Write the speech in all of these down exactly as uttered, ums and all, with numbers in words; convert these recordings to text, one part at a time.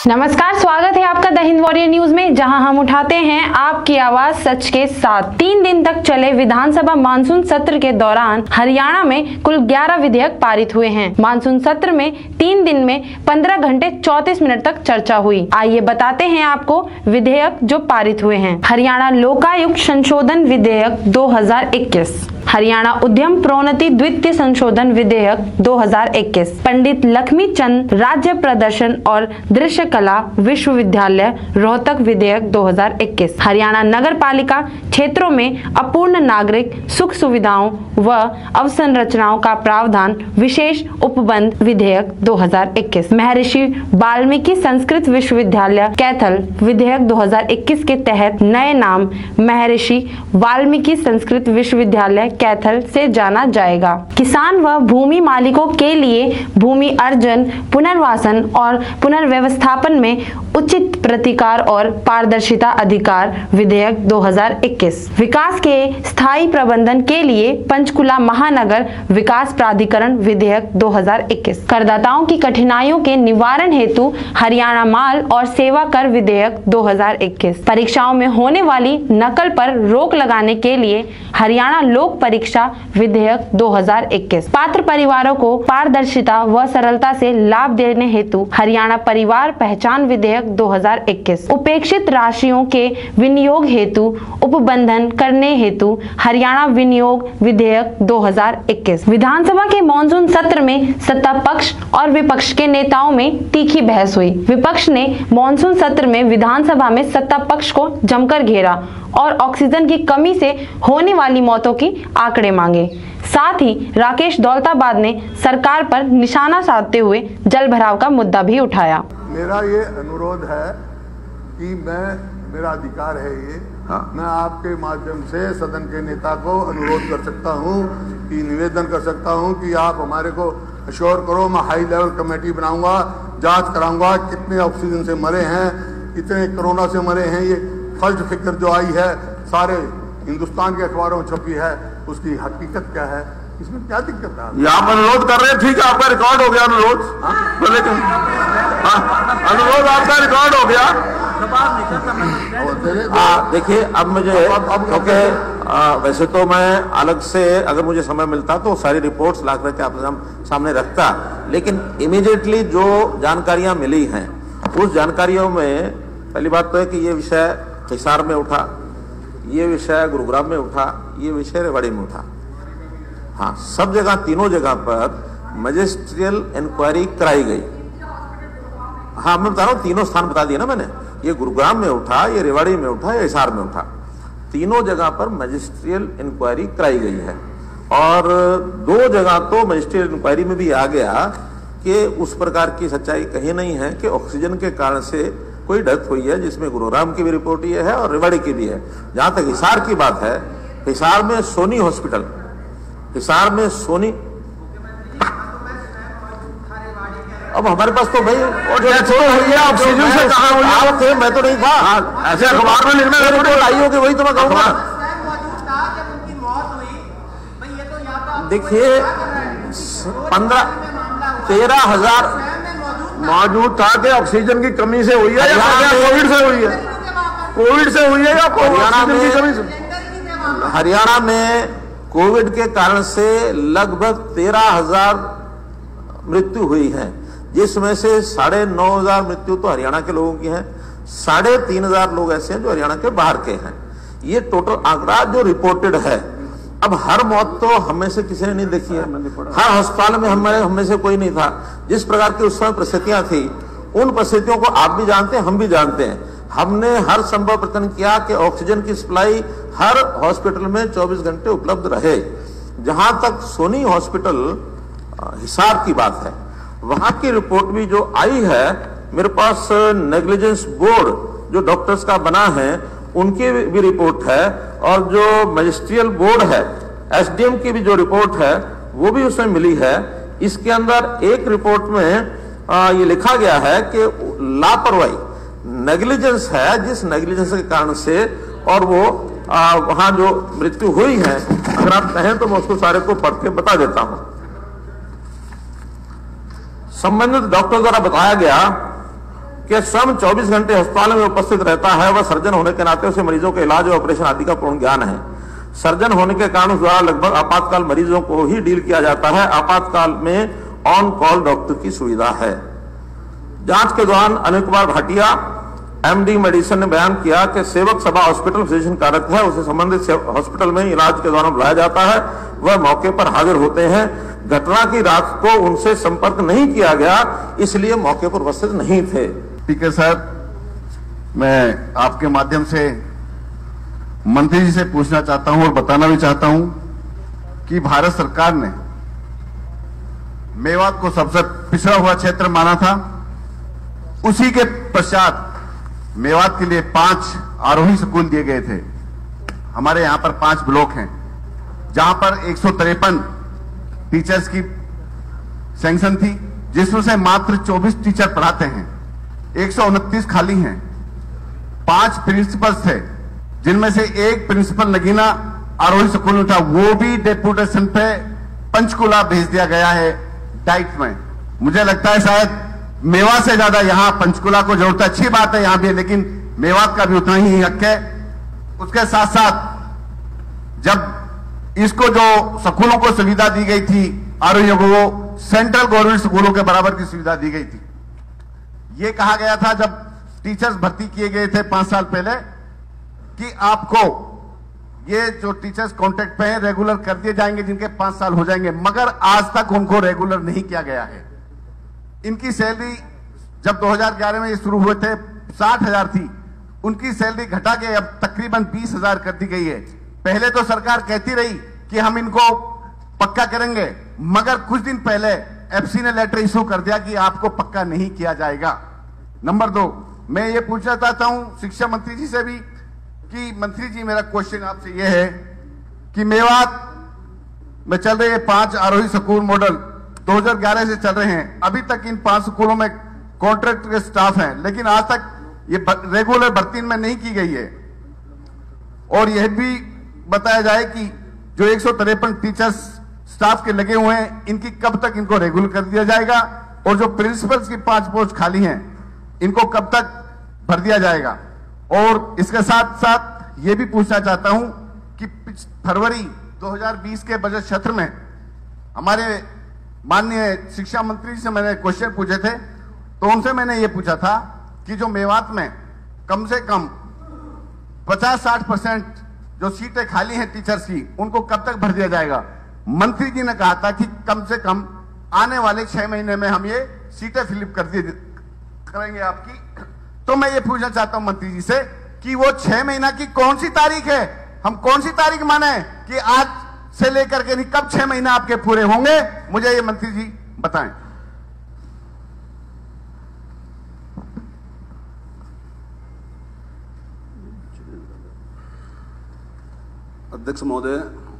नमस्कार, स्वागत है आपका द हिंद वॉरियर न्यूज में, जहां हम उठाते हैं आपकी आवाज सच के साथ। तीन दिन तक चले विधानसभा मानसून सत्र के दौरान हरियाणा में कुल ग्यारह विधेयक पारित हुए हैं। मानसून सत्र में तीन दिन में पंद्रह घंटे चौंतीस मिनट तक चर्चा हुई। आइए बताते हैं आपको विधेयक जो पारित हुए हैं। हरियाणा लोकायुक्त संशोधन विधेयक दो हजार इक्कीस, हरियाणा उद्यम प्रोन्नति द्वितीय संशोधन विधेयक दो हजार इक्कीस, पंडित लक्ष्मी चंद राज्य प्रदर्शन और दृश्य कला विश्वविद्यालय रोहतक विधेयक दो हजार इक्कीस, हरियाणा नगर पालिका क्षेत्रों में अपूर्ण नागरिक सुख सुविधाओं व अवसंरचनाओं का प्रावधान विशेष उपबंध विधेयक दो हजार इक्कीस, महर्षि वाल्मीकि संस्कृत विश्वविद्यालय कैथल विधेयक दो हजार इक्कीस के तहत नए नाम महर्षि वाल्मीकि संस्कृत विश्वविद्यालय कैथल से जाना जाएगा। किसान व भूमि मालिकों के लिए भूमि अर्जन, पुनर्वासन और पुनर्व्यवस्थापन में उचित प्रतिकार और पारदर्शिता अधिकार विधेयक दो हजार इक्कीस, विकास के स्थायी प्रबंधन के लिए पंचकुला महानगर विकास प्राधिकरण विधेयक दो हजार इक्कीस, करदाताओं की कठिनाइयों के निवारण हेतु हरियाणा माल और सेवा कर विधेयक दो हजार इक्कीस, परीक्षाओं में होने वाली नकल पर रोक लगाने के लिए हरियाणा लोक परीक्षा विधेयक दो हजार इक्कीस, पात्र परिवारों को पारदर्शिता व सरलता से लाभ देने हेतु हरियाणा परिवार पहचान विधेयक दो हजार इक्कीस, उपेक्षित राशियों के विनियोग हेतु उपबंधन करने हेतु हरियाणा विनियोग विधेयक दो हजार इक्कीस। विधानसभा के मानसून सत्र में सत्ता पक्ष और विपक्ष के नेताओं में तीखी बहस हुई। विपक्ष ने मानसून सत्र में विधानसभा में सत्ता पक्ष को जमकर घेरा और ऑक्सीजन की कमी से होने वाली मौतों की आंकड़े मांगे। साथ ही राकेश दौलताबाद ने सरकार पर निशाना साधते हुए जल भराव का मुद्दा भी उठाया। मेरा ये अनुरोध है कि मैं मेरा अधिकार है ये हाँ। मैं आपके माध्यम से सदन के नेता को अनुरोध कर सकता हूँ कि निवेदन कर सकता हूँ कि आप हमारे को अश्योर करो। मैं हाई लेवल कमेटी बनाऊंगा, जांच कराऊंगा कितने ऑक्सीजन से मरे हैं, कितने कोरोना से मरे हैं। ये फर्स्ट फिगर जो आई है सारे हिंदुस्तान के अखबारों में छपी है, उसकी हकीकत क्या है, इसमें क्या दिक्कत है? यहाँ पर अनुरोध कर रहे हैं, ठीक है, आपका रिकॉर्ड हो गया अनुरोध, लेकिन अनुरोध आपका रिकॉर्ड हो गया। देखिए अब मुझे क्योंकि वैसे तो मैं अलग से अगर मुझे समय मिलता तो सारी रिपोर्ट्स ला करके आपके सामने रखता, लेकिन इमीडिएटली जो जानकारियां मिली हैं उस जानकारियों में पहली बात तो है कि ये विषय हिसार में उठा, ये विषय गुरुग्राम में उठा, ये विषय रेवाड़ी में उठा। हाँ, सब जगह तीनों जगह पर मजिस्ट्रियल इंक्वायरी कराई गई। हाँ, मैं बता रहा हूँ, तीनों स्थान बता दिए ना मैंने, ये गुरुग्राम में उठा, ये रेवाड़ी में उठा, ये हिसार में उठा। तीनों जगह पर मजिस्ट्रियल इंक्वायरी कराई गई है और दो जगह तो मजिस्ट्रियल इंक्वायरी में भी आ गया कि उस प्रकार की सच्चाई कहीं नहीं है कि ऑक्सीजन के कारण से कोई डेथ हुई है, जिसमें गुरुग्राम की भी रिपोर्ट ये है और रेवाड़ी की भी है। जहां तक हिसार की बात है, हिसार में सोनी हॉस्पिटल, हिसार में सोनी, अब हमारे पास तो भाई ऑक्सीजन से कहा आप थे, मैं तो नहीं था, ऐसे अखबार में लिखना रिपोर्ट आई होगी, वही तो मैं कहूँगा। देखिए पंद्रह तेरह हजार मौजूद था कि ऑक्सीजन की कमी से हुई है या कोविड से हुई है, कोविड से हुई है या हरियाणा ऑक्सीजन की कमी से? हरियाणा में कोविड के कारण से लगभग तेरह हजार मृत्यु हुई है, जिसमें से साढ़े नौ हजार मृत्यु तो हरियाणा के लोगों की है, साढ़े तीन हजार लोग ऐसे हैं जो हरियाणा के बाहर के हैं। ये टोटल आंकड़ा जो रिपोर्टेड है। अब हर मौत तो हमें से किसी ने नहीं देखी है, हर अस्पताल में हमें हमें से कोई नहीं था। जिस प्रकार की उस समय परिस्थितियां थी, उन परिस्थितियों को आप भी जानते हैं, हम भी जानते हैं। हमने हर संभव प्रयत्न किया कि ऑक्सीजन की सप्लाई हर हॉस्पिटल में चौबीस घंटे उपलब्ध रहे। जहां तक सोनी हॉस्पिटल हिसार की बात है, वहां की रिपोर्ट भी जो आई है मेरे पास, नेग्लिजेंस बोर्ड जो डॉक्टर्स का बना है उनकी भी रिपोर्ट है, और जो मजिस्ट्रियल बोर्ड है एसडीएम की भी जो रिपोर्ट है वो भी उसमें मिली है। इसके अंदर एक रिपोर्ट में आ, ये लिखा गया है कि लापरवाही नेग्लिजेंस है, जिस नेग्लिजेंस के कारण से और वो आ, वहां जो मृत्यु हुई है, अगर आप कहें तो मैं उसको सारे को पढ़ के बता देता हूं। संबंधित डॉक्टर द्वारा बताया गया कि स्वयं चौबीस घंटे अस्पताल में उपस्थित रहता है। वह सर्जन होने के नाते उसे मरीजों के इलाज और ऑपरेशन आदि का पूर्ण ज्ञान है। सर्जन होने के कारण उस द्वारा लगभग आपातकाल मरीजों को ही डील किया जाता है। आपातकाल में ऑन कॉल डॉक्टर की सुविधा है। जांच के दौरान अनिल कुमार भाटिया एमडी मेडिसिन ने बयान किया कि सेवक सभा हॉस्पिटल फिजिशियन कार्यरत है, उसे संबंधित हॉस्पिटल में इलाज के दौरान बुलाया जाता है, वह मौके पर हाजिर होते हैं। घटना की रात को उनसे संपर्क नहीं किया गया, इसलिए मौके पर उपस्थित नहीं थे। स्पीकर साहब, मैं आपके माध्यम से मंत्री जी से पूछना चाहता हूं और बताना भी चाहता हूं कि भारत सरकार ने मेवात को सबसे पिछड़ा हुआ क्षेत्र माना था। उसी के पश्चात मेवात के लिए पांच आरोही स्कूल दिए गए थे। हमारे यहां पर पांच ब्लॉक हैं जहां पर एक सौ तिरपन टीचर्स की सैंक्शन थी, जिसमें से मात्र चौबीस टीचर पढ़ाते हैं। एक सौ उनतीस खाली हैं। पांच प्रिंसिपल्स थे, जिनमें से एक प्रिंसिपल नगीना आरोही स्कूल में था, वो भी डेपुटेशन पे पंचकुला भेज दिया गया है डाइट में। मुझे लगता है शायद मेवा से ज्यादा यहां पंचकुला को जरूरत है। अच्छी बात है यहां भी, लेकिन मेवात का भी उतना ही हक है। उसके साथ साथ जब इसको जो स्कूलों को सुविधा दी गई थी आरोहियों को, वो सेंट्रल गवर्नमेंट स्कूलों के बराबर की सुविधा दी गई थी। ये कहा गया था जब टीचर्स भर्ती किए गए थे पांच साल पहले कि आपको ये जो टीचर्स कॉन्ट्रैक्ट पे हैं रेगुलर कर दिए जाएंगे जिनके पांच साल हो जाएंगे, मगर आज तक उनको रेगुलर नहीं किया गया है। इनकी सैलरी जब दो हज़ार ग्यारह में ये शुरू हुए थे साठ हजार थी, उनकी सैलरी घटा के अब तकरीबन बीस हजार कर दी गई है। पहले तो सरकार कहती रही कि हम इनको पक्का करेंगे, मगर कुछ दिन पहले एफसी ने लेटर इशू कर दिया कि आपको पक्का नहीं किया जाएगा। नंबर दो, मैं ये पूछना चाहता हूं शिक्षा मंत्री जी से भी कि मंत्री जी, मेरा क्वेश्चन आपसे यह है कि मेवात में चल रहे पांच आरोही स्कूल मॉडल दो हज़ार ग्यारह से चल रहे हैं। अभी तक इन पांच स्कूलों में कॉन्ट्रैक्ट के स्टाफ हैं, लेकिन आज तक ये रेगुलर भर्ती में नहीं की गई है। और यह भी बताया जाए कि जो एक सौ तिरपन टीचर्स स्टाफ के लगे हुए हैं, इनकी कब तक इनको रेगुलर कर दिया जाएगा, और जो प्रिंसिपल्स की पांच पोस्ट खाली हैं इनको कब तक भर दिया जाएगा। और इसके साथ साथ ये भी पूछना चाहता हूं कि फरवरी दो हज़ार बीस के बजट सत्र में हमारे माननीय शिक्षा मंत्री से मैंने क्वेश्चन पूछे थे, तो उनसे मैंने ये पूछा था कि जो मेवात में कम से कम पचास साठ परसेंट जो सीटें खाली हैं टीचर्स की, उनको कब तक भर दिया जाएगा। मंत्री जी ने कहा था कि कम से कम आने वाले छह महीने में हम ये सीटें फिलअप कर दिए करेंगे आपकी। तो मैं ये पूछना चाहता हूं मंत्री जी से कि वो छह महीना की कौन सी तारीख है, हम कौन सी तारीख माने कि आज से लेकर के नहीं, कब छह महीना आपके पूरे होंगे, मुझे ये मंत्री जी बताएं। अध्यक्ष महोदय,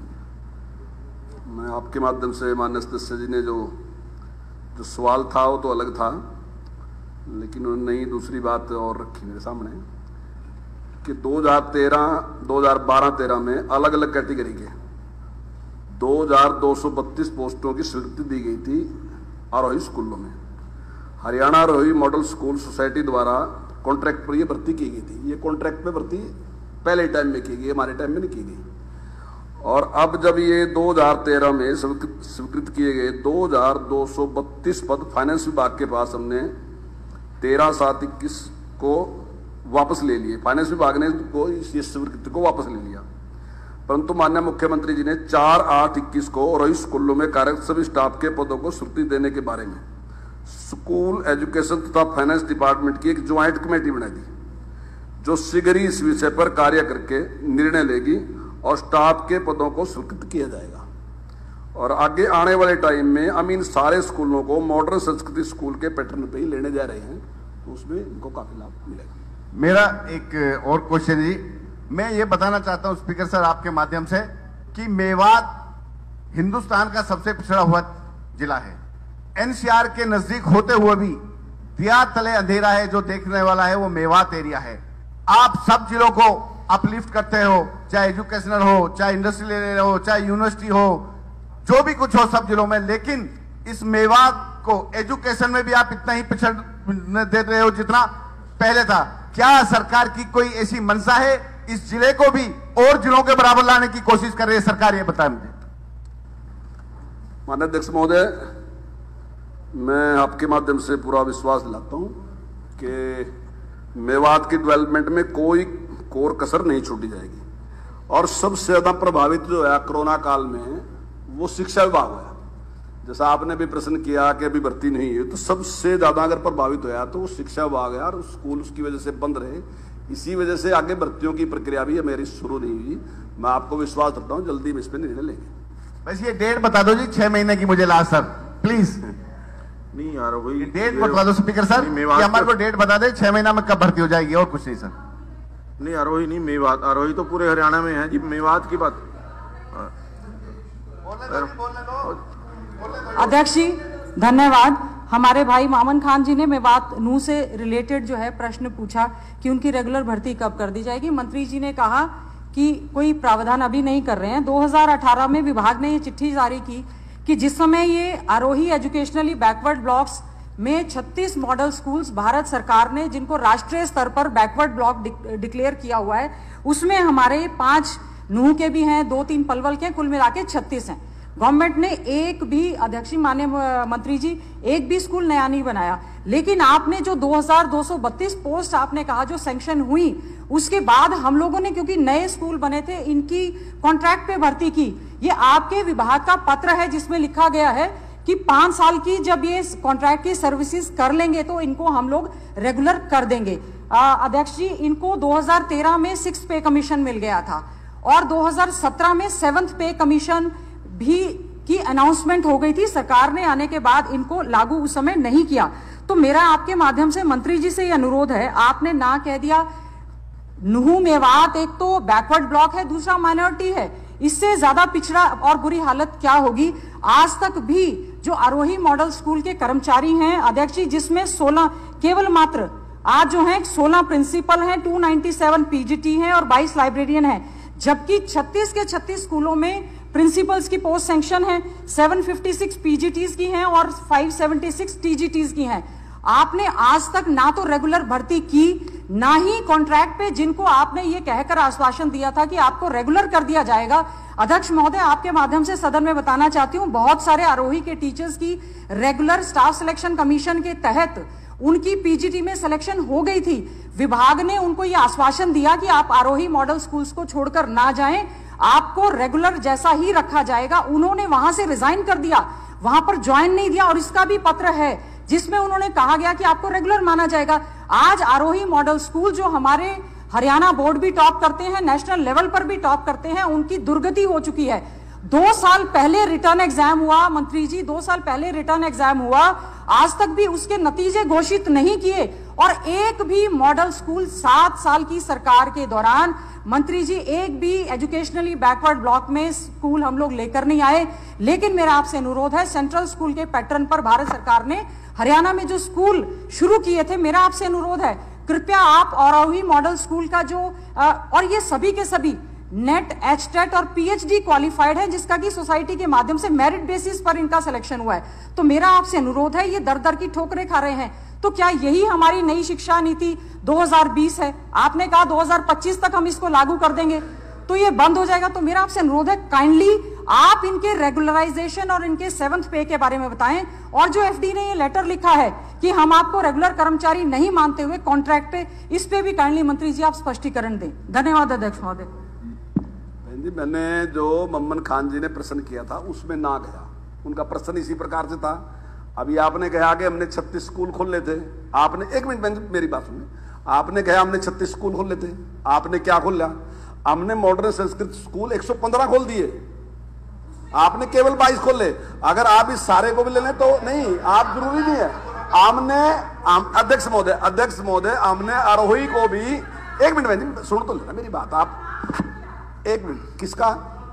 मैं आपके माध्यम से माननीय सदस्य जी ने जो जो सवाल था वो तो अलग था, लेकिन उन्होंने नई दूसरी बात और रखी मेरे सामने कि दो हज़ार तेरह दो हज़ार बारह तेरह में अलग अलग कैटेगरी के दो हज़ार दो सौ बत्तीस पोस्टों की स्वीकृति दी गई थी आरोही स्कूलों में। Haryana Aarohi model school society द्वारा कॉन्ट्रैक्ट पर ये भर्ती की गई थी। ये कॉन्ट्रैक्ट पे भर्ती पहले टाइम में की गई, हमारे टाइम में नहीं की गई। और अब जब ये दो हज़ार तेरह में स्वीकृत किए गए दो हज़ार दो सौ बत्तीस पद फाइनेंस विभाग के पास हमने तेरह सात इक्कीस को वापस ले लिए। फाइनेंस विभाग ने को इस स्वीकृति को वापस ले लिया, परंतु माननीय मुख्यमंत्री जी ने चार आठ इक्कीस को आरोही स्कूलों में कार्यरत सभी स्टाफ के पदों को स्वीकृति देने के बारे में स्कूल एजुकेशन तथा फाइनेंस डिपार्टमेंट की एक ज्वाइंट कमेटी बना दी, जो शीघ्र ही इस विषय पर कार्य करके निर्णय लेगी और स्टाफ के पदों को स्वीकृत किया जाएगा। और आगे आने वाले टाइम में हम इन सारे स्कूलों को मॉडर्न संस्कृति स्कूल के पैटर्न पे ही लेने जा रहे हैं, तो उसमें इनको काफी लाभ मिलेगा। मेरा एक और क्वेश्चन जी, मैं ये बताना चाहता हूं स्पीकर सर आपके माध्यम से कि मेवात हिंदुस्तान का सबसे पिछड़ा हुआ जिला है। एनसीआर के नजदीक होते हुए भी दिया तले अंधेरा है, जो देखने वाला है वो मेवात एरिया है। आप सब जिलों को अपलिफ्ट करते हो, चाहे एजुकेशनल हो, चाहे इंडस्ट्रियल एरिया हो, चाहे यूनिवर्सिटी हो, जो भी कुछ हो सब जिलों में, लेकिन इस मेवात को एजुकेशन में भी आप इतना ही पिछड़ दे रहे हो जितना पहले था। क्या सरकार की कोई ऐसी मंशा है इस जिले को भी और जिलों के बराबर लाने की कोशिश कर रही है सरकार? ये बताएं मुझे। माननीय अध्यक्ष महोदय, मैं आपके माध्यम से पूरा विश्वास दिलाता हूं कि मेवात की डेवलपमेंट में कोई कोर कसर नहीं छूटी जाएगी। और सबसे ज्यादा प्रभावित जो है कोरोना काल में वो शिक्षा विभाग है। जैसा आपने भी प्रश्न किया कि अभी भर्ती नहीं है, तो सबसे ज्यादा अगर प्रभावित होया तो वो शिक्षा विभाग है। और स्कूल उसकी वजह से बंद रहे, इसी वजह से आगे भर्तियों की प्रक्रिया भी मेरी शुरू नहीं हुई। मैं आपको विश्वास रखता हूँ जल्दी हम इस पर निर्णय लेंगे। बस ये डेट बता दो जी, छह महीने की मुझे लास्ट सर प्लीज। नहीं यार वही डेट बता दो स्पीकर सर कि हमारे को डेट बता दे छह महीना में कब भर्ती हो जाएगी, और कुछ नहीं सर। नहीं आरोही नहीं, मेवात। आरोही तो पूरे हरियाणा में है जी, मेवात की बात। अध्यक्ष जी धन्यवाद। हमारे भाई मामन खान जी ने मेवात नू से रिलेटेड जो है प्रश्न पूछा कि उनकी रेगुलर भर्ती कब कर दी जाएगी। मंत्री जी ने कहा कि कोई प्रावधान अभी नहीं कर रहे हैं। दो हज़ार अठारह में विभाग ने ये चिट्ठी जारी की कि जिस समय ये आरोही एजुकेशनली बैकवर्ड ब्लॉक्स में छत्तीस मॉडल स्कूल्स भारत सरकार ने जिनको राष्ट्रीय स्तर पर बैकवर्ड ब्लॉक डिक्लेयर किया हुआ है, उसमें हमारे पांच नूह के भी हैं, दो तीन पलवल के, कुल मिला के छत्तीस हैं। गवर्नमेंट ने एक भी, अध्यक्ष माननीय मंत्री जी, एक भी स्कूल नया नहीं बनाया। लेकिन आपने जो दो हज़ार दो सौ बत्तीस पोस्ट आपने कहा जो सैंक्शन हुई, उसके बाद हम लोगों ने, क्योंकि नए स्कूल बने थे, इनकी कॉन्ट्रैक्ट पे भर्ती की। ये आपके विभाग का पत्र है जिसमें लिखा गया है कि पांच साल की जब ये कॉन्ट्रैक्ट की सर्विसेज कर लेंगे तो इनको हम लोग रेगुलर कर देंगे। अध्यक्ष जी, इनको दो हज़ार तेरह में सिक्स पे कमीशन मिल गया था और दो हज़ार सत्रह में सेवंथ पे कमीशन भी की अनाउंसमेंट हो गई थी। सरकार ने आने के बाद इनको लागू उस समय नहीं किया। तो मेरा आपके माध्यम से मंत्री जी से यह अनुरोध है, आपने ना कह दिया नूह मेवात एक तो बैकवर्ड ब्लॉक है, दूसरा माइनॉरिटी है, इससे ज्यादा पिछड़ा और बुरी हालत क्या होगी। आज तक भी जो आरोही मॉडल स्कूल के कर्मचारी हैं अध्यक्ष जी, जिसमें सोलह केवल मात्र आज जो है सोलह प्रिंसिपल हैं, दो सौ सत्तानवे पीजीटी हैं और बाईस लाइब्रेरियन हैं, जबकि छत्तीस के छत्तीस स्कूलों में प्रिंसिपल्स की पोस्ट सैंक्शन है, सात सौ छप्पन पीजीटीज की हैं और पाँच सौ छिहत्तर टीजीटीज की हैं। आपने आज तक ना तो रेगुलर भर्ती की, ना ही कॉन्ट्रैक्ट पे जिनको आपने ये कहकर आश्वासन दिया था कि आपको रेगुलर कर दिया जाएगा। अध्यक्ष महोदय, आपके माध्यम से सदन में बताना चाहती हूँ, बहुत सारे आरोही के टीचर्स की रेगुलर स्टाफ सिलेक्शन कमीशन के तहत उनकी पीजीटी में सिलेक्शन हो गई थी। विभाग ने उनको ये आश्वासन दिया कि आप आरोही मॉडल स्कूल्स को छोड़कर ना जाएं, आपको रेगुलर जैसा ही रखा जाएगा। उन्होंने वहां से रिजाइन कर दिया, वहां पर ज्वाइन नहीं दिया और इसका भी पत्र है जिसमें उन्होंने कहा गया कि आपको रेगुलर माना जाएगा। आज आरोही मॉडल स्कूल जो हमारे हरियाणा बोर्ड भी टॉप करते हैं, नेशनल लेवल पर भी टॉप करते हैं, उनकी दुर्गति हो चुकी है। दो साल पहले रिटर्न एग्जाम हुआ मंत्री जी, दो साल पहले रिटर्न एग्जाम हुआ, आज तक भी उसके नतीजे घोषित नहीं किए और एक भी मॉडल स्कूल सात साल की सरकार के दौरान मंत्री जी एक भी एजुकेशनली बैकवर्ड ब्लॉक में स्कूल हम लोग लेकर नहीं आए। लेकिन मेरा आपसे अनुरोध है, सेंट्रल स्कूल के पैटर्न पर भारत सरकार ने हरियाणा में जो स्कूल शुरू किए थे, मेरा आपसे अनुरोध है कृपया आप आरोही मॉडल स्कूल का जो आ, और ये सभी के सभी नेट, एचटेट और पीएचडी क्वालिफाइड है, जिसका कि सोसाइटी के माध्यम से मेरिट बेसिस पर इनका सिलेक्शन हुआ है। तो मेरा आपसे अनुरोध है, ये दर दर की ठोकरें खा रहे हैं, तो क्या यही हमारी नई शिक्षा नीति दो हज़ार बीस है? आपने कहा दो हज़ार पच्चीस तक हम इसको लागू कर देंगे, तो ये बंद हो जाएगा। तो मेरा आपसे अनुरोध है, काइंडली आप इनके रेगुलराइजेशन और इनके सेवंथ पे के बारे में बताएं। और जो एफडी ने ये लेटर लिखा है कि हम आपको रेगुलर कर्मचारी नहीं मानते हुए कॉन्ट्रैक्ट पे, इस पे भी काइंडली मंत्री जी आप स्पष्टीकरण दें। धन्यवाद अध्यक्ष महोदय। मैंने जो मम्मन खान जी ने प्रश्न किया था उसमें ना गया, उनका प्रश्न इसी प्रकार से था। अभी आपने कहा कि हमने छत्तीस स्कूल खोले थे, आपने एक मिनट मेरी बात सुनिए, आपने कहा हमने छत्तीस स्कूल खोले थे, आपने क्या खोला? हमने मॉडर्न संस्कृत स्कूल एक सौ पंद्रह खोल दिए, आपने केवल बाईस खोले। अगर आप इस सारे को भी ले लें तो नहीं, आप जरूरी नहीं है। हमने अध्यक्ष महोदय अध्यक्ष महोदय हमने आरोही को भी, एक मिनट सुन तो लेना मेरी बात, आप एक मिनट, किसका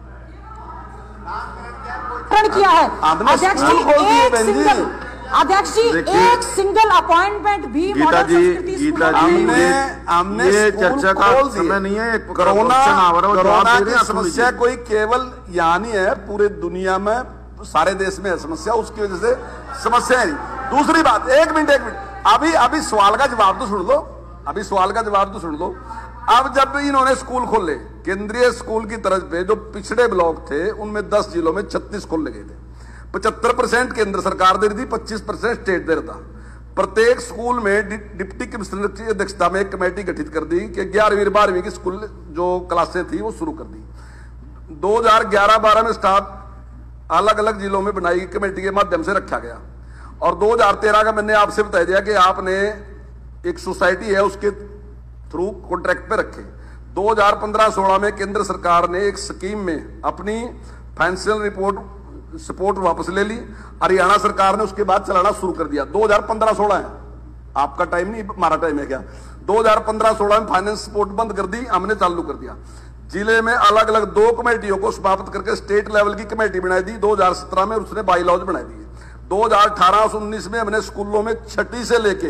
किया है अध्यक्ष जी? एक सिंगल अध्यक्ष जी एक सिंगल अपॉइंटमेंट भी गीता जी गीता जी हमने हमने ये चर्चा का समय नहीं है। कोरोना कोरोना की समस्या कोई केवल यहाँ नहीं है, पूरे दुनिया में सारे देश में है समस्या, उसकी वजह से समस्या है। दूसरी बात, एक मिनट एक मिनट अभी अभी सवाल का जवाब तो सुन लो, अभी सवाल का जवाब तो सुन लो। अब जब इन्होंने स्कूल खोले, केंद्रीय स्कूल की तरफ पे जो पिछड़े ब्लॉक थे उनमें दस जिलों में छत्तीस खोले गए थे। पचहत्तर परसेंट केंद्र सरकार दे रही थी, पच्चीस परसेंट स्टेट दे रहा था। प्रत्येक स्कूल में डिप्टी कमिश्नर की अध्यक्षता में एक कमेटी गठित कर दी कि ग्यारहवीं बारहवीं की स्कूल जो क्लासें थी वो शुरू कर दी। दो हजार ग्यारह बारह में स्टाफ अलग अलग जिलों में बनाई गई कमेटी के माध्यम से रखा गया। और दो हजार तेरह का मैंने आपसे बता दिया कि आपने एक सोसाइटी है उसके थ्रू कॉन्ट्रैक्ट पे रखे। दो हजार पंद्रह सोलह में केंद्र सरकार ने एक स्कीम में अपनी फाइनेंशियल रिपोर्ट सपोर्ट वापस ले ली। हरियाणा सरकार ने उसके बाद चलाना शुरू कर दिया। दो हजार पंद्रह सोलह है, आपका टाइम नहीं हमारा टाइम है क्या। दो हजार पंद्रह सोलह में फाइनेंस सपोर्ट बंद कर दी, हमने चालू कर दिया। जिले में अलग अलग दो कमेटियों को समाप्त करके स्टेट लेवल की कमेटी बनाई दी। दो हजार सत्रह में उसने बाई लॉज बनाई दिए। दो हजार अठारह उन्नीस में हमने स्कूलों में छठी से लेके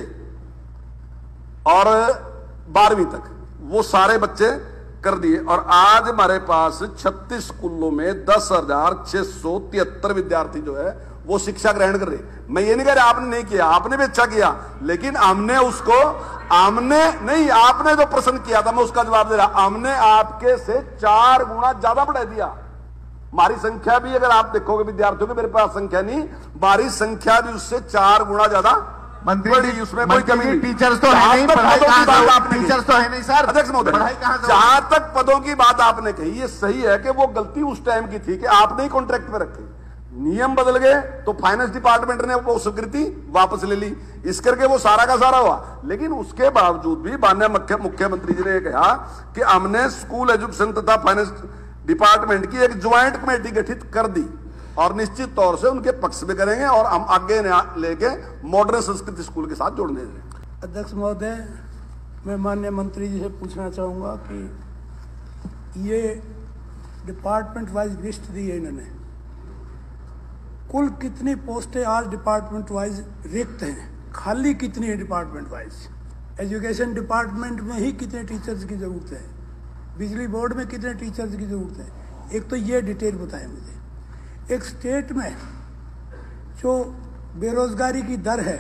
और बारहवीं तक वो सारे बच्चे कर दिए। और आज हमारे पास छत्तीस स्कूलों में दस हजार छह सौ तिहत्तर विद्यार्थी जो है वो शिक्षा ग्रहण कर रहे। मैं ये नहीं कह रहा आपने नहीं किया, आपने भी अच्छा किया, लेकिन हमने उसको हमने नहीं आपने जो प्रश्न किया था मैं उसका जवाब दे रहा। हमने आपके से चार गुना ज्यादा बढ़ा दिया। हमारी संख्या भी अगर आप देखोगे विद्यार्थियों की, मेरे पास संख्या नहीं, हमारी संख्या भी उससे चार गुना ज्यादा मंत्री जी, उसमें कोई कमी नहीं। टीचर्स तो है नहीं, पढ़ाई कहां से होगी? टीचर्स तो है नहीं सर। अध्यक्ष महोदय, जहां तक पदों की बात आपने कही, ये सही है कि वो गलती उस टाइम की थी कि आपने ही कॉन्ट्रैक्ट पे रखे, नियम बदल गए तो फाइनेंस डिपार्टमेंट ने वो स्वीकृति वापस ले ली, इस करके वो सारा का सारा हुआ। लेकिन उसके बावजूद भी माननीय मुख्य मुख्यमंत्री जी ने कहा कि हमने स्कूल एजुकेशन तथा फाइनेंस डिपार्टमेंट की एक ज्वाइंट कमेटी गठित कर दी और निश्चित तौर से उनके पक्ष में करेंगे और हम आगे लेके मॉडर्न संस्कृति स्कूल के साथ जोड़ने देंगे। अध्यक्ष महोदय, मैं माननीय मंत्री जी से पूछना चाहूँगा कि ये डिपार्टमेंट वाइज लिस्ट दी है इन्होंने, कुल कितनी पोस्टें आज डिपार्टमेंट वाइज रिक्त हैं, खाली कितनी है डिपार्टमेंट वाइज? एजुकेशन डिपार्टमेंट में ही कितने टीचर्स की ज़रूरत है, बिजली बोर्ड में कितने टीचर्स की ज़रूरत है, एक तो ये डिटेल बताएं मुझे। एक स्टेट में जो बेरोजगारी की दर है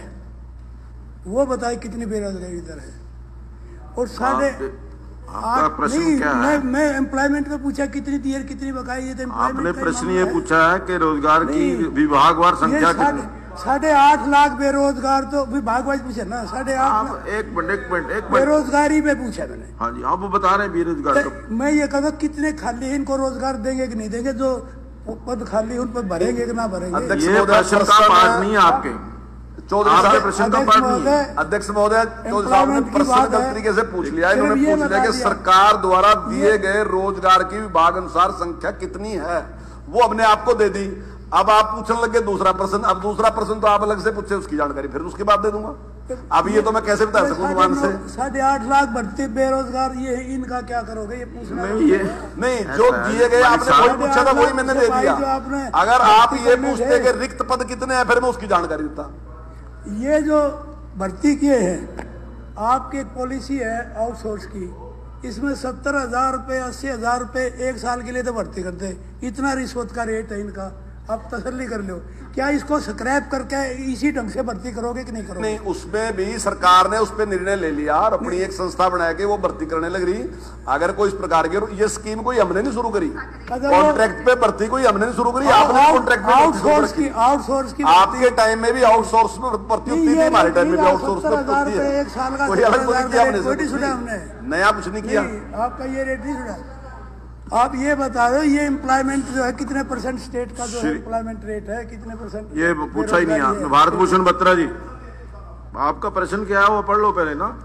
वो बताए कितनी बेरोजगारी दर है। और साढ़े आपका प्रश्न क्या है? मैं मैं एम्प्लॉयमेंट में पूछा कितनी देर कितनी बकाई है, तो आपने प्रश्न ये पूछा है कि रोजगार की विभागवार संख्या कितनी? साढ़े आठ लाख बेरोजगार तो विभाग वाइज पूछे ना, साढ़े आठ। एक मिनट एक मिनट एक मिनट बेरोजगारी में पूछा मैंने। हाँ जी, आप बता रहे हैं बेरोजगार तो, मैं ये कहता कितने खाली है, इनको रोजगार देंगे कि नहीं देंगे, जो पद खाली उन पर भरेंगे कि ना भरेंगे? ये प्रश्न का पार्ट नहीं है आपके, चौधरी साहब प्रश्न का पार्ट नहीं है। अध्यक्ष महोदय, चौधरी साहब ने प्रश्न गलत तरीके से पूछ लिया। इन्होंने पूछ लिया कि सरकार द्वारा दिए गए रोजगार की विभाग अनुसार संख्या कितनी है, वो हमने आपको दे दी। अब आप पूछने लगे दूसरा प्रश्न, अब दूसरा प्रश्न तो आप अलग से पूछे, उसकी जानकारी फिर उसके बाद दे दूंगा। अब ये तो मैं कैसे बता सकूं मान से? साढ़े आठ लाख भर्ती बेरोजगार, ये इनका क्या करोगे? ये पूछना नहीं, ये नहीं, जो दिए गए आपने वही पूछा था, वही मैंने दे दिया। अगर आप ये पूछते कि रिक्त पद कितने हैं, फिर मैं उसकी जानकारी देता। ये जो भर्ती किए हैं, आपकी एक पॉलिसी है आउटसोर्स की, इसमें सत्तर हजार रुपये अस्सी हजार रुपये एक साल के लिए तो भर्ती करते, इतना रिश्वत का रेट है इनका। आप तसल्ली कर लो, क्या इसको स्क्रैप करके इसी ढंग से भर्ती करोगे कि नहीं करोगे? नहीं, उसमें भी सरकार ने उस पर निर्णय ले लिया और अपनी एक संस्था बना के वो भर्ती करने लग रही। अगर कोई इस प्रकार की, ये स्कीम कोई हमने नहीं शुरू करी, कॉन्ट्रैक्ट पे भर्ती कोई हमने नहीं शुरू करी, आपने कॉन्ट्रैक्ट पे आउटसोर्स की आउटसोर्स की आपके टाइम में भी आउटसोर्स में भर्ती होती थी, हमारे टाइम में भी आउटसोर्स में होती है। एक साल का कोई अलग कुछ किया हमने, नया कुछ नहीं किया। आपका ये रेट नहीं सुना। आप ये बता दो, ये एम्प्लॉयमेंट जो है कितने परसेंट स्टेट का जो है एम्प्लॉयमेंट रेट है, कितने परसेंट? ये पूछा ही नहीं आपने। भारत भूषण बत्रा जी, आपका प्रश्न क्या है वो पढ़ लो पहले ना।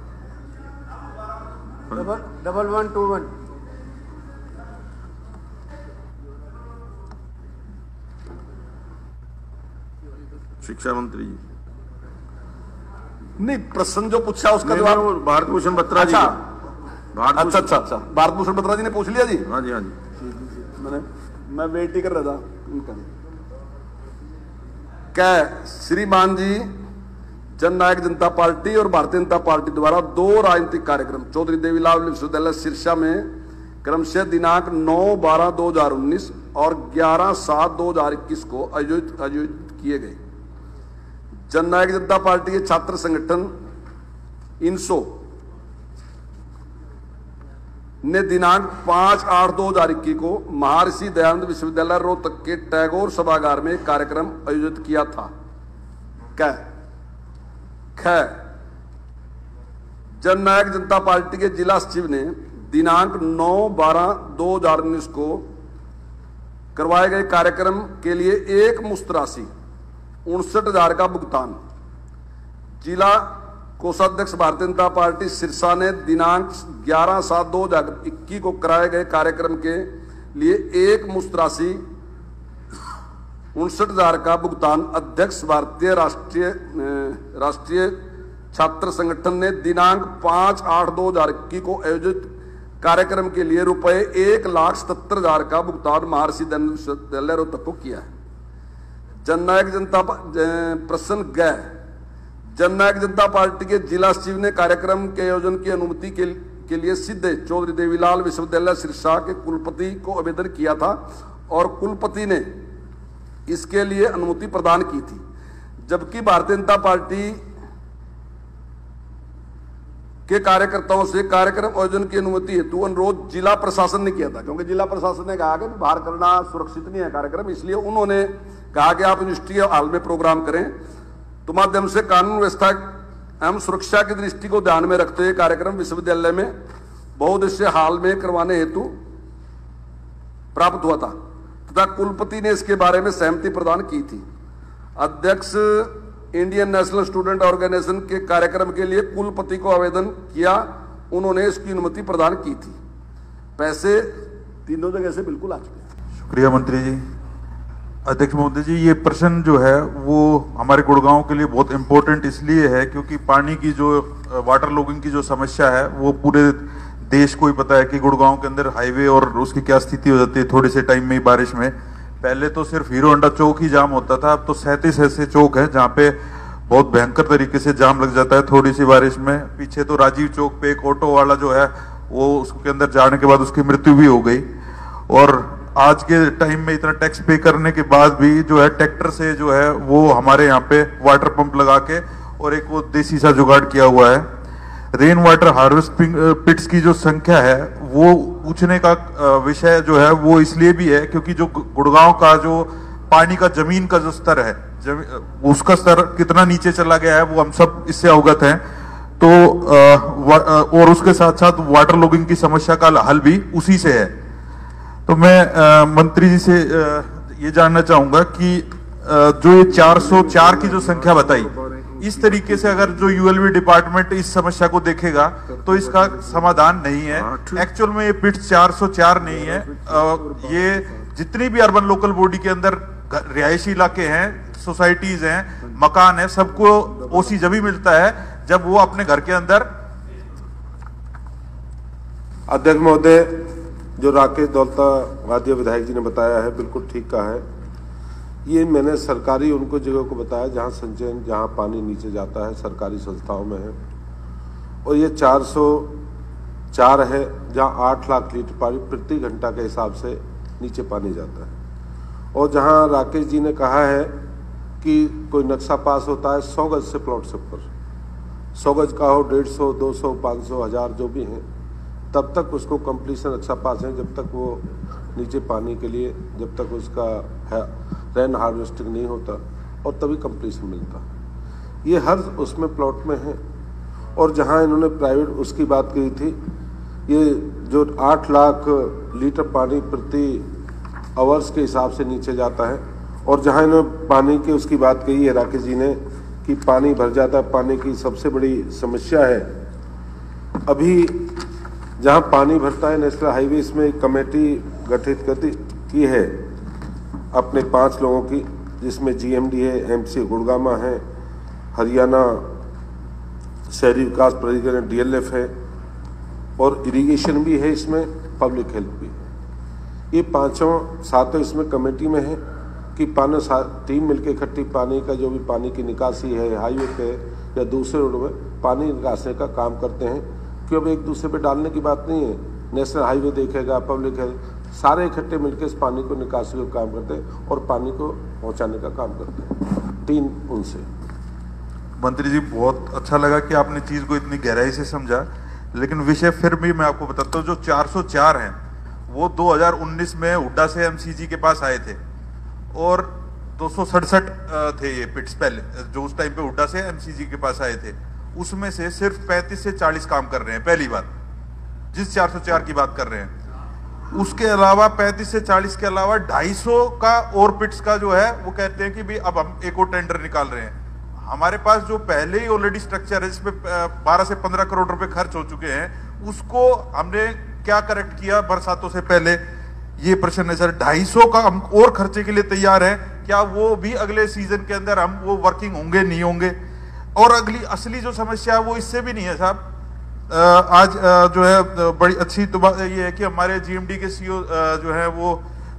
Double double one two one. शिक्षा मंत्री जी, नहीं, प्रश्न जो पूछा उसका जवाब भारत भूषण बत्रा जी। अच्छा अच्छा अच्छा भारत भूषण बत्रा जी ने पूछ लिया जी। हाँ जी हाँ जी, मैंने मैं वेट ही कर रहा था उनका। क्या श्रीमान जी, जननायक जनता पार्टी और भारतीय जनता पार्टी द्वारा दो राजनीतिक कार्यक्रम चौधरी देवीलाल विश्वविद्यालय सिरसा में क्रमशः दिनांक नौ बारह दो हजार उन्नीस और ग्यारह सात दो हजार इक्कीस को आयोजित आयोजित किए गए। जननायक जनता पार्टी के छात्र संगठन इनसो ने दिनांक पांच आठ दो हजार इक्कीस को महर्षि दयानंद विश्वविद्यालय रोहतक के टैगोर सभागार में कार्यक्रम आयोजित किया था। कै ख जननायक जनता पार्टी के जिला सचिव ने दिनांक नौ बारह दो हजार उन्नीस को करवाए गए कार्यक्रम के लिए एक मुश्त राशि उनसठ हजार का भुगतान जिला कोषाध्यक्ष भारतीय जनता पार्टी सिरसा ने दिनांक ग्यारह सात दो हजार इक्कीस को कराए गए कार्यक्रम के लिए एक मुश्त राशि उनसठ हजार का भुगतान अध्यक्ष भारतीय राष्ट्रीय राष्ट्रीय छात्र संगठन ने दिनांक पांच आठ दो हजार इक्कीस को आयोजित कार्यक्रम के लिए रुपए एक लाख सतहत्तर हजार का भुगतान महर्षि दयानंद विश्वविद्यालय रोहतक को किया है। जननायक जनता प्रसन्न गै जननायक जनता पार्टी के जिला सचिव ने कार्यक्रम के आयोजन की अनुमति के, के लिए सीधे चौधरी देवीलाल विश्वविद्यालय सिरसा के कुलपति को आवेदन किया था और कुलपति ने इसके लिए अनुमति प्रदान की थी, जबकि भारतीय जनता पार्टी के कार्यकर्ताओं से कार्यक्रम आयोजन की अनुमति हेतु अनुरोध जिला प्रशासन ने किया था, क्योंकि जिला प्रशासन ने कहा कि बाहर करना सुरक्षित नहीं है कार्यक्रम, इसलिए उन्होंने कहा कि आप यूनिवर्सिटी हॉल में प्रोग्राम करें। तो माध्यम से कानून व्यवस्था एवं सुरक्षा की दृष्टि को ध्यान में रखते हुए कार्यक्रम विश्वविद्यालय में बहुउद्देशीय हॉल में करवाने हेतु प्राप्त हुआ था तथा कुलपति ने इसके बारे में सहमति प्रदान की थी। अध्यक्ष इंडियन नेशनल स्टूडेंट ऑर्गेनाइजेशन के कार्यक्रम के लिए कुलपति को आवेदन किया, उन्होंने इसकी अनुमति प्रदान की थी। पैसे तीनों जगह से बिल्कुल आ चुके हैं। शुक्रिया मंत्री जी। अध्यक्ष महोदय जी, ये प्रश्न जो है वो हमारे गुड़गांव के लिए बहुत इंपॉर्टेंट इसलिए है क्योंकि पानी की जो वाटर लॉगिंग की जो समस्या है वो पूरे देश को ही पता है कि गुड़गांव के अंदर हाईवे और उसकी क्या स्थिति हो जाती है थोड़े से टाइम में ही बारिश में। पहले तो सिर्फ हीरो होंडा चौक ही जाम होता था, अब तो सैंतीस ऐसे चौक है जहाँ पे बहुत भयंकर तरीके से जाम लग जाता है थोड़ी सी बारिश में। पीछे तो राजीव चौक पे एक ऑटो वाला जो है वो उसके अंदर जाने के बाद उसकी मृत्यु भी हो गई, और आज के टाइम में इतना टैक्स पे करने के बाद भी जो है ट्रैक्टर से जो है वो हमारे यहाँ पे वाटर पंप लगा के और एक वो देसी सा जुगाड़ किया हुआ है। रेन वाटर हार्वेस्टिंग पिट्स की जो संख्या है वो पूछने का विषय जो है वो इसलिए भी है क्योंकि जो गुड़गांव का जो पानी का जमीन का जो स्तर है उसका स्तर कितना नीचे चला गया है वो हम सब इससे अवगत हैं। तो और उसके साथ साथ वाटर लॉगिंग की समस्या का हल भी उसी से है। तो मैं आ, मंत्री जी से आ, ये जानना चाहूंगा कि आ, जो ये चार सौ चार की जो संख्या बताई, इस तरीके से अगर जो यूएलबी डिपार्टमेंट इस समस्या को देखेगा तो इसका समाधान नहीं है। एक्चुअल में ये पिट्स चार सौ चार नहीं है, आ, ये जितनी भी अर्बन लोकल बॉडी के अंदर रिहायशी इलाके हैं, सोसाइटीज हैं, मकान है, सबको ओसी जब ही मिलता है जब वो अपने घर के अंदर। अध्यक्ष महोदय, जो राकेश दौलताबादी विधायक जी ने बताया है बिल्कुल ठीक कहा है। ये मैंने सरकारी उनको जगह को बताया जहां संचयन जहां पानी नीचे जाता है सरकारी संस्थाओं में है, और ये चार सौ चार है जहां आठ लाख लीटर पानी प्रति घंटा के हिसाब से नीचे पानी जाता है। और जहां राकेश जी ने कहा है कि कोई नक्शा पास होता है सौ गज से प्लॉट से ऊपर, सौ गज का हो, डेढ़ सौ, दो सौ, पाँच सौ, हजार जो भी हैं, तब तक उसको कंप्लीशन अच्छा पास है जब तक वो नीचे पानी के लिए जब तक उसका है रेन हार्वेस्टिंग नहीं होता, और तभी कंप्लीशन मिलता। ये हर उसमें प्लॉट में है। और जहां इन्होंने प्राइवेट उसकी बात की थी, ये जो आठ लाख लीटर पानी प्रति आवर्स के हिसाब से नीचे जाता है, और जहां इन्होंने पानी की उसकी बात कही है राकेश जी ने कि पानी भर जाता है, पानी की सबसे बड़ी समस्या है। अभी जहां पानी भरता है नेशनल हाईवे, इसमें एक कमेटी गठित की है अपने पांच लोगों की, जिसमें जीएमडी है, एमसी गुड़गामा है, हरियाणा शहरी विकास प्राधिकरण डीएलएफ है, और इरिगेशन भी है, इसमें पब्लिक हेल्थ भी है। ये पांचों सातों इसमें कमेटी में है कि पानी टीम मिलकर इकट्ठी पानी का जो भी पानी की निकासी है हाईवे पे या दूसरे रोड में पानी निकासने का काम करते हैं। कि अब एक दूसरे पे डालने की बात नहीं है, नेशनल हाईवे देखेगा, पब्लिक हेल्थ, सारे इकट्ठे मिलकर इस पानी को निकासी का काम करते हैं और पानी को पहुंचाने का काम करते हैं। तीन उनसे मंत्री जी, बहुत अच्छा लगा कि आपने चीज को इतनी गहराई से समझा, लेकिन विषय फिर भी मैं आपको बताता हूँ। जो चार सौ चार हैं वो दो हज़ार उन्नीस में हुड्डा से एमसीजी के पास आए थे और दो सौ सड़सठ थे ये पिट्स पहले, जो उस टाइम पे हुड्डा से एमसीजी के पास आए थे। उसमें से सिर्फ पैंतीस से चालीस काम कर रहे हैं, पहली बात, जिस चार सौ चार की बात कर रहे हैं। उसके अलावा पैंतीस से चालीस के अलावा दो सौ पचास का और पिट्स का जो है वो कहते हैं कि भी अब हम एक और टेंडर निकाल रहे हैं। हमारे पास जो पहले ही ऑलरेडी स्ट्रक्चर है जिसपे बारह से पंद्रह करोड़ रुपए खर्च हो चुके हैं, उसको हमने क्या करेक्ट किया बरसातों से पहले, ये प्रश्न है सर। ढाई सौ का हम और खर्चे के लिए तैयार हैं, क्या वो भी अगले सीजन के अंदर हम वो वर्किंग होंगे नहीं होंगे? और अगली असली जो समस्या है वो इससे भी नहीं है साहब। आज जो है बड़ी अच्छी तो बात ये है कि हमारे जीएमडी के सीईओ जो है वो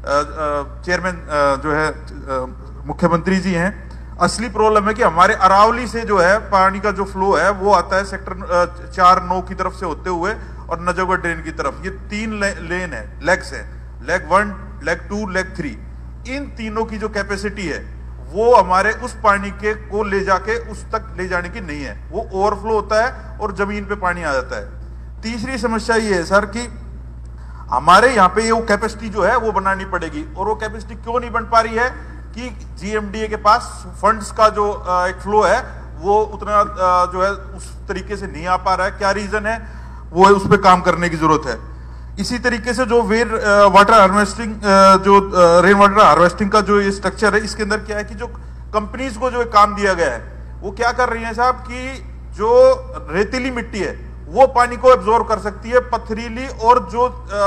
चेयरमैन जो है मुख्यमंत्री जी हैं। असली प्रॉब्लम है कि हमारे अरावली से जो है पानी का जो फ्लो है वो आता है सेक्टर चार नौ की तरफ से होते हुए और नजफगढ़ ड्रेन की तरफ। ये तीन ले, लेन है, लेग्स है, leg one, leg two, leg three. इन तीनों की जो कैपेसिटी है वो हमारे उस पानी के को ले जाके उस तक ले जाने की नहीं है, वो ओवरफ्लो होता है और जमीन पे पानी आ जाता है। तीसरी समस्या ये है सर कि हमारे यहाँ पे ये वो कैपेसिटी जो है वो बनानी पड़ेगी, और वो कैपेसिटी क्यों नहीं बन पा रही है कि जीएमडीए के पास फंड्स का जो एक फ्लो है वो उतना जो है उस तरीके से नहीं आ पा रहा है। क्या रीजन है, वो उस पर काम करने की जरूरत है। इसी तरीके से जो वेर वाटर हार्वेस्टिंग जो रेन वाटर हार्वेस्टिंग का जो ये स्ट्रक्चर है, इसके अंदर क्या है कि जो कंपनीज को जो काम दिया गया है वो क्या कर रही है साहब कि जो रेतीली मिट्टी है वो पानी को एब्जॉर्ब कर सकती है, पथरीली और जो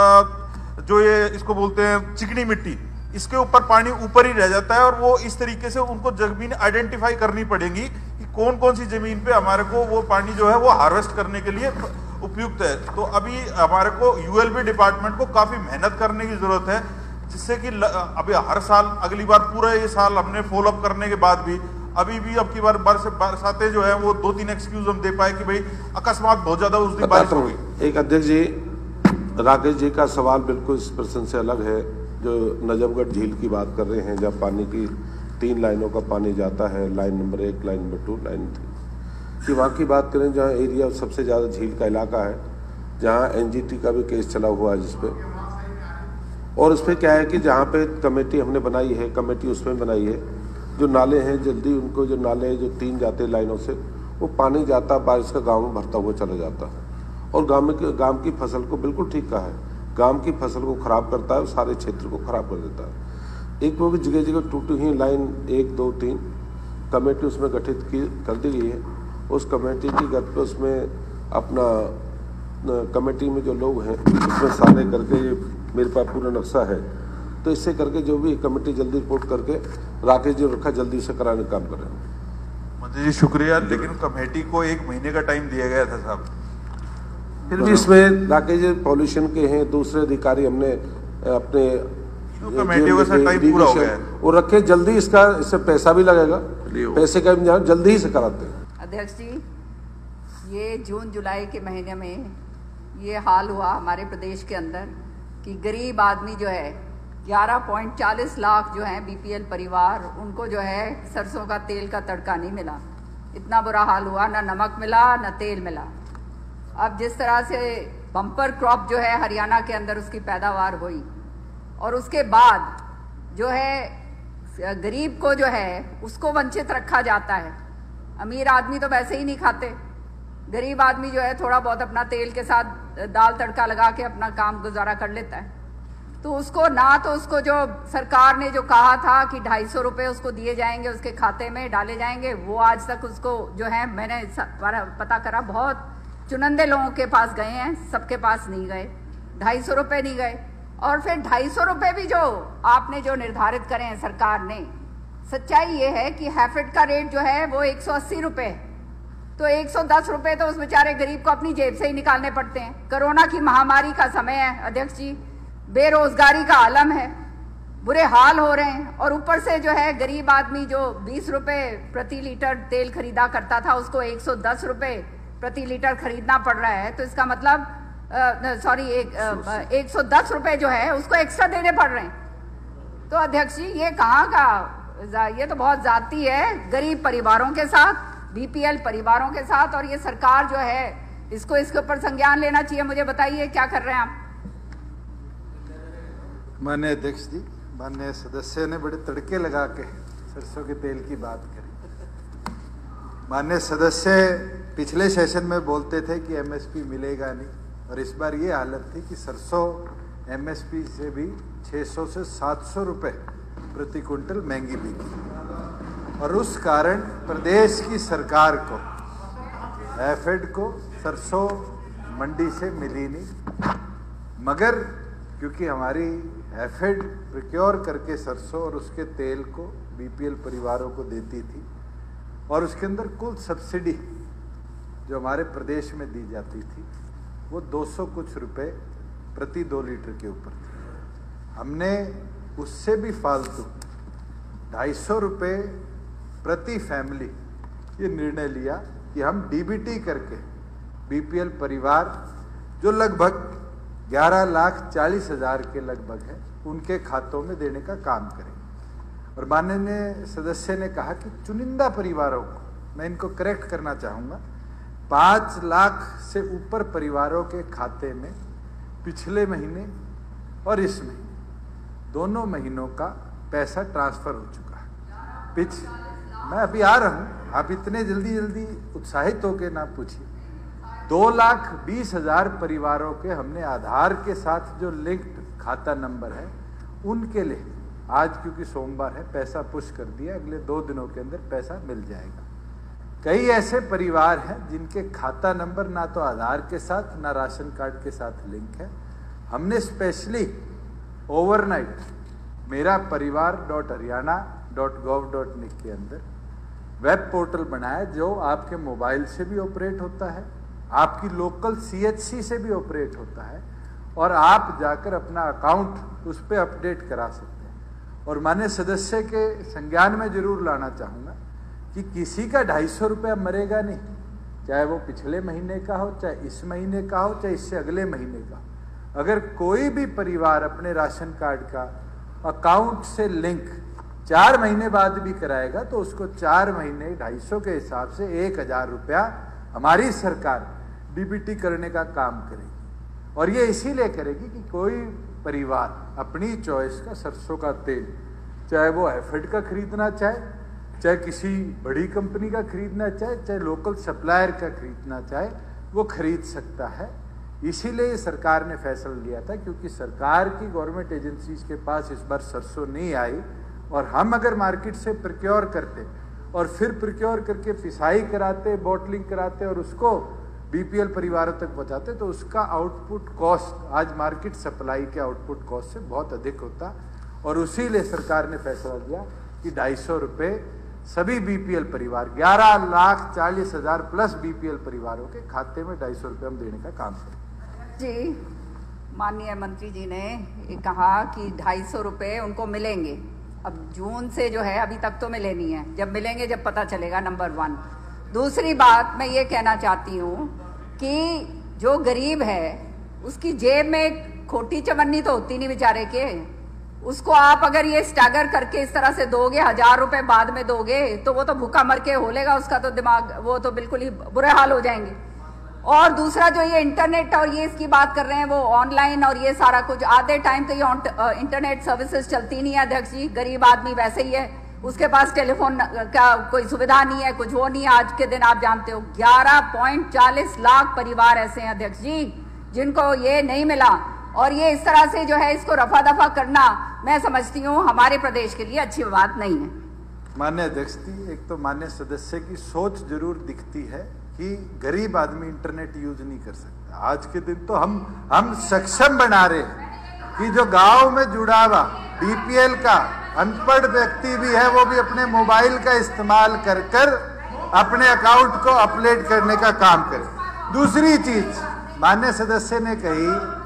जो ये इसको बोलते हैं चिकनी मिट्टी, इसके ऊपर पानी ऊपर ही रह जाता है। और वो इस तरीके से उनको जमीन आइडेंटिफाई करनी पड़ेगी कि कौन कौन सी जमीन पे हमारे को वो पानी जो है वो हार्वेस्ट करने के लिए उपयुक्त है। तो अभी हमारे को यूएलबी डिपार्टमेंट को काफी मेहनत करने की जरूरत है, जिससे कि अभी हर साल अगली बार पूरा ये साल हमने फॉलो अप करने के बाद भी अभी भी अब की बार बरस बरसातें जो है वो दो तीन एक्सक्यूज हम दे पाए कि भाई अकस्मात बहुत ज्यादा उस दिन बारिश हो गई। एक अध्यक्ष जी, राकेश जी का सवाल बिल्कुल इस प्रश्न से अलग है। जो नजफगढ़ झील की बात कर रहे हैं, जब पानी की तीन लाइनों का पानी जाता है, लाइन नंबर एक, line number two, line three, कि वहाँ की बात करें जहाँ एरिया सबसे ज़्यादा झील का इलाका है, जहाँ एनजीटी का भी केस चला हुआ है जिसपे, और उस पर क्या है कि जहाँ पे कमेटी हमने बनाई है, कमेटी उसमें बनाई है, जो नाले हैं जल्दी उनको जो नाले जो तीन जाते लाइनों से वो पानी जाता बारिश का गाँव में भरता हुआ चला जाता है और गाँव में गाँव की फसल को बिल्कुल ठीक कहा है, गाँव की फसल को खराब करता है, सारे क्षेत्र को खराब कर देता है। एक वो भी जगह जगह टूटी हुई लाइन एक दो तीन कमेटी उसमें गठित की कर दी गई है। उस कमेटी की गत पे उसमें अपना कमेटी में जो लोग हैं उसमें सारे करके ये मेरे पास पूरा नक्शा है, तो इससे करके जो भी कमेटी जल्दी रिपोर्ट करके राकेश जी रखा जल्दी से कराने का काम कर रहे हैं। मंत्री जी शुक्रिया, लेकिन कमेटी को एक महीने का टाइम दिया गया था साहब। फिर भी इसमें राकेश जी पॉल्यूशन के हैं, दूसरे अधिकारी हमने अपने कमेटी का सर टाइम पूरा हो गया है, वो रखे जल्दी, इसका इससे पैसा भी लगेगा, पैसे का इंतजाम जल्दी ही से कराते हैं। अध्यक्ष जी, ये जून जुलाई के महीने में ये हाल हुआ हमारे प्रदेश के अंदर कि गरीब आदमी जो है ग्यारह पॉइंट चालीस लाख जो हैं बीपीएल परिवार, उनको जो है सरसों का तेल का तड़का नहीं मिला। इतना बुरा हाल हुआ, ना नमक मिला ना तेल मिला। अब जिस तरह से बम्पर क्रॉप जो है हरियाणा के अंदर उसकी पैदावार हुई, और उसके बाद जो है गरीब को जो है उसको वंचित रखा जाता है। अमीर आदमी तो वैसे ही नहीं खाते, गरीब आदमी जो है थोड़ा बहुत अपना तेल के साथ दाल तड़का लगा के अपना काम गुजारा कर लेता है। तो उसको ना तो उसको जो सरकार ने जो कहा था कि ढाई सौ रुपये उसको दिए जाएंगे, उसके खाते में डाले जाएंगे, वो आज तक उसको जो है मैंने पता करा बहुत चुनिंदे लोगों के पास गए हैं, सबके पास नहीं गए, ढाई सौ रुपये नहीं गए। और फिर ढाई सौ रुपये भी जो आपने जो निर्धारित करे हैं सरकार ने, सच्चाई ये है कि हैफेड का रेट जो है वो एक सौ अस्सी रुपये है, तो एक सौ दस रुपये तो उस बेचारे गरीब को अपनी जेब से ही निकालने पड़ते हैं। कोरोना की महामारी का समय है अध्यक्ष जी, बेरोजगारी का आलम है, बुरे हाल हो रहे हैं, और ऊपर से जो है गरीब आदमी जो बीस रुपये प्रति लीटर तेल खरीदा करता था उसको एक सौ दस रुपये प्रति लीटर खरीदना पड़ रहा है। तो इसका मतलब सॉरी एक एक सौ दस रुपये जो है उसको एक्स्ट्रा देने पड़ रहे हैं। तो अध्यक्ष जी ये कहाँ का, ये तो बहुत जाती है गरीब परिवारों के साथ, बीपीएल परिवारों के साथ, और ये सरकार जो है इसको इसके ऊपर संज्ञान लेना चाहिए। मुझे बताइए क्या कर रहे हैं आप? माननीय अध्यक्ष जी, माननीय सदस्य ने बड़े तड़के लगा के सरसों के तेल की बात करी। माननीय सदस्य पिछले सेशन में बोलते थे कि एमएसपी मिलेगा नहीं, और इस बार ये हालत थी कि सरसों एमएसपी से भी छह सौ से सात सौ रुपए प्रति क्विंटल महंगी बिकी, और उस कारण प्रदेश की सरकार को, एफेड को सरसों मंडी से मिली नहीं। मगर क्योंकि हमारी एफेड प्रिक्योर करके सरसों और उसके तेल को बीपीएल परिवारों को देती थी, और उसके अंदर कुल सब्सिडी जो हमारे प्रदेश में दी जाती थी वो दो सौ कुछ रुपए प्रति दो लीटर के ऊपर थी। हमने उससे भी फालतू ढाई सौ रुपये प्रति फैमिली ये निर्णय लिया कि हम डीबीटी करके बीपीएल परिवार जो लगभग ग्यारह लाख चालीस हजार के लगभग है उनके खातों में देने का काम करें। और माननीय सदस्य ने कहा कि चुनिंदा परिवारों को, मैं इनको करेक्ट करना चाहूँगा, पाँच लाख से ऊपर परिवारों के खाते में पिछले महीने और इस महीने दोनों महीनों का पैसा ट्रांसफर हो चुका है। पिछ मैं अभी आ रहा हूँ, आप इतने जल्दी जल्दी उत्साहित होकर ना पूछिए। दो लाख बीस हजार परिवारों के हमने आधार के साथ जो लिंक्ड खाता नंबर है उनके लिए आज, क्योंकि सोमवार है, पैसा पुश कर दिया, अगले दो दिनों के अंदर पैसा मिल जाएगा। कई ऐसे परिवार हैं जिनके खाता नंबर ना तो आधार के साथ ना राशन कार्ड के साथ लिंक है। हमने स्पेशली ओवरनाइट मेरा परिवार dot Haryana dot gov dot in के अंदर वेब पोर्टल बनाया जो आपके मोबाइल से भी ऑपरेट होता है, आपकी लोकल सीएचसी से भी ऑपरेट होता है, और आप जाकर अपना अकाउंट उस पर अपडेट करा सकते हैं। और माननीय सदस्य के संज्ञान में जरूर लाना चाहूँगा कि किसी का ढाई सौ रुपया मरेगा नहीं, चाहे वो पिछले महीने का हो, चाहे इस महीने का हो, चाहे इससे अगले महीने का हो। अगर कोई भी परिवार अपने राशन कार्ड का अकाउंट से लिंक चार महीने बाद भी कराएगा तो उसको चार महीने ढाई सौ के हिसाब से एक हजार रुपया हमारी सरकार डीबीटी करने का काम करेगी। और ये इसीलिए करेगी कि कोई परिवार अपनी चॉइस का सरसों का तेल, चाहे वो एफेड का खरीदना चाहे, चाहे किसी बड़ी कंपनी का खरीदना चाहे, चाहे लोकल सप्लायर का खरीदना चाहे, वो खरीद सकता है। इसीलिए सरकार ने फैसला लिया था, क्योंकि सरकार की गवर्नमेंट एजेंसीज के पास इस बार सरसों नहीं आई, और हम अगर मार्केट से प्रिक्योर करते और फिर प्रिक्योर करके पिसाई कराते, बॉटलिंग कराते और उसको बीपीएल परिवारों तक पहुंचाते तो उसका आउटपुट कॉस्ट आज मार्केट सप्लाई के आउटपुट कॉस्ट से बहुत अधिक होता। और उसी लिए सरकार ने फैसला लिया कि ढाई सौ रुपये सभी बीपीएल परिवार, ग्यारह लाख चालीस हजार प्लस बीपीएल परिवारों के खाते में ढाई सौ रुपये हम देने का काम करें। जी, माननीय मंत्री जी ने ये कहा कि ढाई सौ रुपये उनको मिलेंगे। अब जून से जो है अभी तक तो मिले नहीं है, जब मिलेंगे जब पता चलेगा, नंबर वन। दूसरी बात मैं ये कहना चाहती हूँ कि जो गरीब है उसकी जेब में खोटी चवन्नी तो होती नहीं बेचारे के, उसको आप अगर ये स्टैगर करके इस तरह से दोगे, हजार रुपए बाद में दोगे, तो वो तो भूखा मर के होलेगा, उसका तो दिमाग, वो तो बिल्कुल ही बुरे हाल हो जाएंगे। और दूसरा जो ये इंटरनेट और ये इसकी बात कर रहे हैं, वो ऑनलाइन और ये सारा कुछ, आधे टाइम तो ये इंटरनेट सर्विसेज चलती नहीं है अध्यक्ष जी। गरीब आदमी वैसे ही है, उसके पास टेलीफोन का कोई सुविधा नहीं है, कुछ वो नहीं है। आज के दिन आप जानते हो ग्यारह पॉइंट चालीस लाख परिवार ऐसे हैं अध्यक्ष जी जिनको ये नहीं मिला, और ये इस तरह से जो है इसको रफा दफा करना, मैं समझती हूँ हमारे प्रदेश के लिए अच्छी बात नहीं है। माननीय अध्यक्ष जी, एक तो माननीय सदस्य की सोच जरूर दिखती है कि गरीब आदमी इंटरनेट यूज नहीं कर सकता। आज के दिन तो हम हम सक्षम बना रहे हैं कि जो गांव में जुड़ा हुआ बीपीएल का अनपढ़ व्यक्ति भी है, वो भी अपने मोबाइल का इस्तेमाल कर कर अपने अकाउंट को अपडेट करने का काम करे। दूसरी चीज माननीय सदस्य ने कही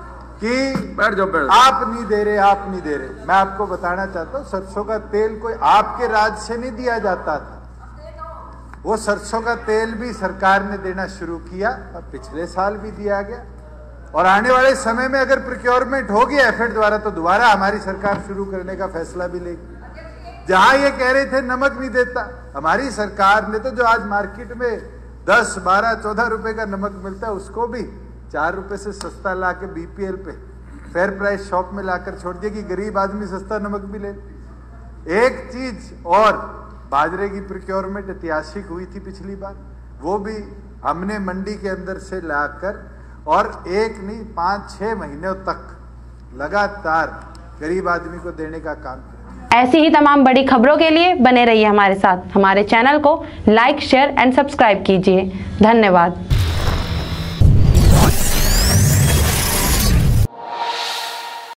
कि बैठ जाओ, बैठ आप नहीं दे रहे, आप नहीं दे रहे। मैं आपको बताना चाहता हूँ, सरसों का तेल कोई आपके राज्य से नहीं दिया जाता था, वो सरसों का तेल भी सरकार ने देना शुरू किया और पिछले साल भी दिया गया, और आने वाले समय में अगर प्रोक्योरमेंट होगी एफेड द्वारा तो दोबारा हमारी सरकार शुरू करने का फैसला भी लेगी। जहां ये कह रहे थे नमक नहीं देता, हमारी सरकार ने तो जो आज मार्केट में दस बारह चौदह रुपए का नमक मिलता है उसको भी चार रुपए से सस्ता ला के बीपीएल पे फेयर प्राइस शॉप में लाकर छोड़ दिया कि गरीब आदमी सस्ता नमक भी ले। एक चीज और, बाजरे की प्रोक्योरमेंट ऐतिहासिक हुई थी पिछली बार, वो भी हमने मंडी के अंदर से लाकर और एक नहीं पांच छह महीनों तक लगातार गरीब आदमी को देने का काम किया। ऐसी ही तमाम बड़ी खबरों के लिए बने रहिए हमारे साथ। हमारे चैनल को लाइक, शेयर एंड सब्सक्राइब कीजिए। धन्यवाद।